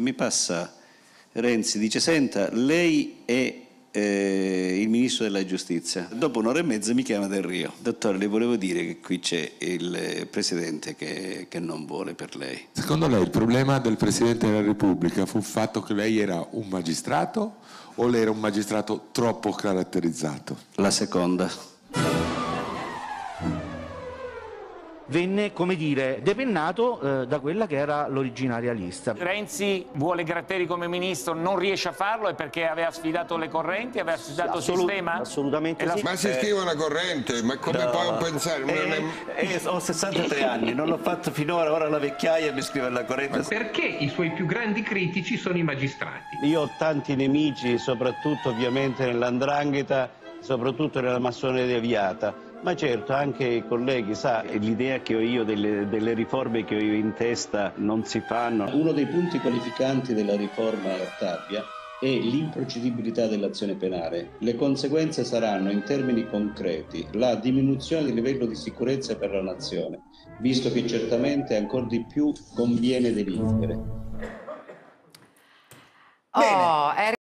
mi passa Renzi, dice: senta, lei è il ministro della giustizia. Dopo un'ora e mezza mi chiama Del Rio: dottore, le volevo dire che qui c'è il presidente che non vuole per lei. Secondo lei il problema del Presidente della Repubblica fu il fatto che lei era un magistrato o lei era un magistrato troppo caratterizzato? La seconda. Venne, come dire, depennato da quella che era l'originaria lista. Renzi vuole Gratteri come ministro, non riesce a farlo, è perché aveva sfidato le correnti, aveva sfidato il sistema? Assolutamente sì. Ma si scrive una corrente, ma come può pensare? Ho 63 anni, non l'ho fatto finora, ora la vecchiaia mi scrive la corrente. Perché i suoi più grandi critici sono i magistrati? Io ho tanti nemici, soprattutto ovviamente nell''ndrangheta, soprattutto nella massoneria aviata. Ma certo, anche i colleghi, sa, l'idea che ho io delle riforme che ho io in testa non si fanno. Uno dei punti qualificanti della riforma Cartabia è l'improcedibilità dell'azione penale. Le conseguenze saranno, in termini concreti, la diminuzione del livello di sicurezza per la nazione, visto che certamente ancora di più conviene delinquere.